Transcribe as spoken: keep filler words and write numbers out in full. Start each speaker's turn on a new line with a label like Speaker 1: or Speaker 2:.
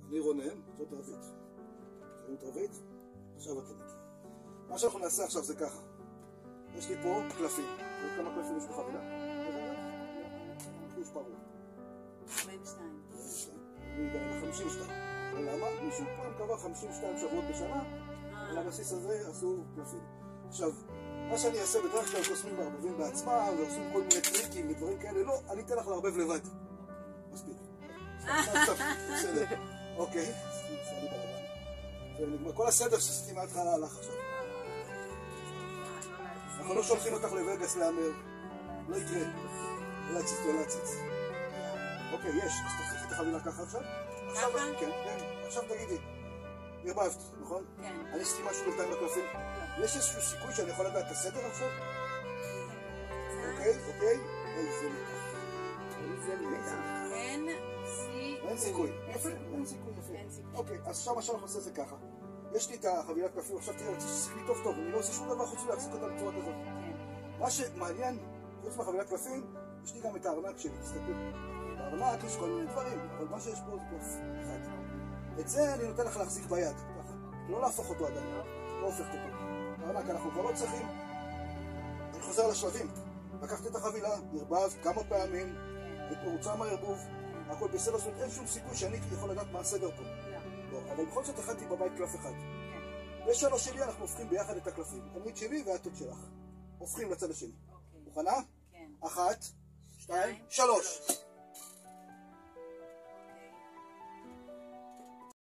Speaker 1: אני רונן, זאת רבית. זאת רבית, עכשיו אתם איתי. מה שאנחנו נעשה עכשיו זה ככה. יש לי פה קלפים. כמה קלפים יש בחבילה? יש פרו.
Speaker 2: ארבעים ושתיים.
Speaker 1: אני אגע ל-חמישים ושתיים. למה? מישהו פעם קבע חמישים ושתיים שבועות בשנה, על הבסיס הזה עשו קלפים. עכשיו, מה שאני אעשה בדרך כלל קוסמים מערבבים בעצמם, ועושים כל מיני טריקים ודברים כאלה, לא, אני אתן לך לערבב לבד. מספיק. בסדר. אוקיי. ונגמר כל הסדר שעשיתי מההתחלה הלך עכשיו. אנחנו לא שולחים אותך לווגאס להמר. לא יקרה. לא להציץ, לא להציץ. אוקיי, יש. אז תחזיק את החבילה ככה עכשיו.
Speaker 2: ככה?
Speaker 1: כן, כן. עכשיו תגידי. ערבבת, נכון?
Speaker 2: כן.
Speaker 1: אני עשיתי משהו בינתיים בקלפים. יש איזשהו סיכוי שאני יכול לדעת את הסדר עכשיו? אוקיי, אוקיי. איזה מתח. איזה מתח.
Speaker 2: אין סיכוי.
Speaker 1: אין סיכוי. יפה, אין סיכוי, יפה. אוקיי, אז עכשיו מה שאנחנו עושה זה ככה. יש לי את החבילת קלפים, עכשיו תראה, רוצה שתשיחי לי טוב טוב, אני לא עושה שום דבר חוץ מלהחזיק אותה בצורה כזאת. מה שמעניין, חוץ מהחבילת קלפים, יש לי גם את הארנק שלי, תסתכל. בארנק יש כל מיני דברים, אבל מה שיש פה זה קלף אחד. את זה אני נותן לך להחזיק ביד, ככה. לא להפוך אותו עדיין, לא הופכת אותו. הארנק אנחנו כבר לא צריכים. אני חוזר לשלבים. לקחת את החבילה, ערבבת כמה פעמים, את מרוצה מהערבוב, הכל בסדר, זאת אומרת, אין שום סיכוי שאני יכול לדעת מה הסדר פה. לא, אבל בכל זאת הכנתי בבית קלף אחד. בשלוש שלי אנחנו הופכים ביחד את הקלפים. אני את שלי ואת את שלך. הופכים לצד השני. מוכנה?
Speaker 2: כן.
Speaker 1: אחת, שתיים, שלוש.